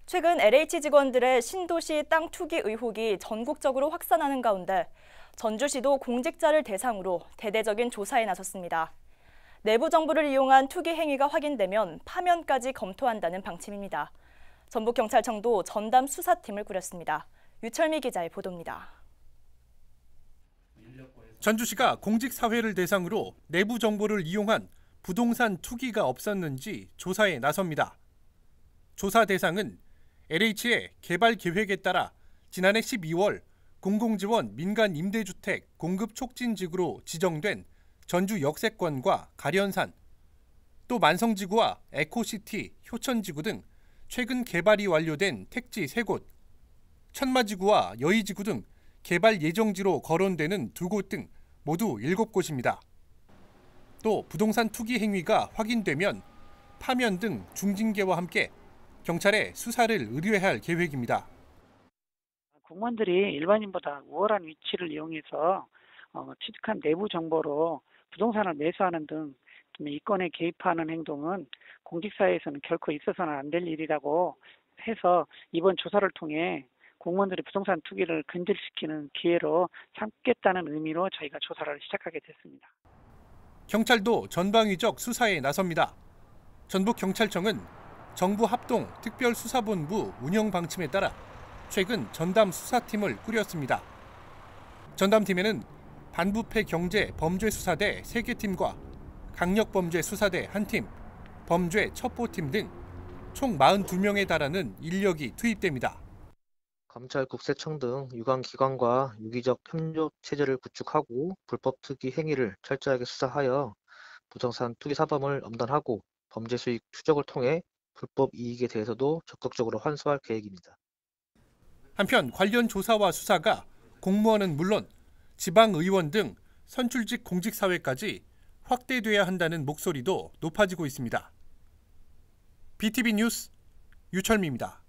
최근 LH 직원들의 신도시 땅 투기 의혹이 전국적으로 확산하는 가운데 전주시도 공직자를 대상으로 대대적인 조사에 나섰습니다. 내부 정보를 이용한 투기 행위가 확인되면 파면까지 검토한다는 방침입니다. 전북경찰청도 전담 수사팀을 꾸렸습니다. 유철미 기자의 보도입니다. 전주시가 공직사회를 대상으로 내부 정보를 이용한 부동산 투기가 없었는지 조사에 나섭니다. 조사 대상은 LH의 개발 계획에 따라 지난해 12월 공공지원 민간 임대주택 공급 촉진지구로 지정된 전주 역세권과 가련산, 또 만성지구와 에코시티, 효천지구 등 최근 개발이 완료된 택지 3곳, 천마지구와 여의지구 등 개발 예정지로 거론되는 2곳 등 모두 7곳입니다. 또 부동산 투기 행위가 확인되면 파면 등 중징계와 함께 경찰에 수사를 의뢰할 계획입니다. 공무원들이 일반인보다 우월한 위치를 이용해서 취득한 내부 정보로 부동산을 매수하는 등 이권에 개입하는 행동은 공직사회에서는 결코 있어서는 안 될 일이라고 해서 이번 조사를 통해 공무원들이 부동산 투기를 근절시키는 기회로 삼겠다는 의미로 저희가 조사를 시작하게 됐습니다. 경찰도 전방위적 수사에 나섭니다. 전북경찰청은 정부 합동 특별수사본부 운영 방침에 따라 최근 전담 수사팀을 꾸렸습니다. 전담팀에는 반부패 경제 범죄수사대 3개 팀과 강력범죄수사대 1팀, 범죄 첩보팀 등 총 42명에 달하는 인력이 투입됩니다. 검찰, 국세청 등 유관기관과 유기적 협력 체제를 구축하고 불법 투기 행위를 철저하게 수사하여 부동산 투기 사범을 엄단하고 범죄 수익 추적을 통해 불법 이익에 대해서도 적극적으로 환수할 계획입니다. 한편 관련 조사와 수사가 공무원은 물론 지방의원 등 선출직 공직사회까지 확대돼야 한다는 목소리도 높아지고 있습니다. BTV 뉴스 유철미입니다.